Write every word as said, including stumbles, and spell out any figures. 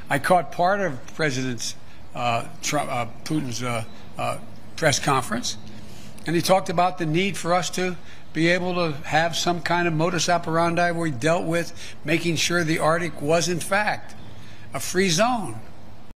I caught part of President uh, Trump, uh, Putin's uh, uh, press conference, and he talked about the need for us to be able to have some kind of modus operandi where we dealt with making sure the Arctic was, in fact, a free zone.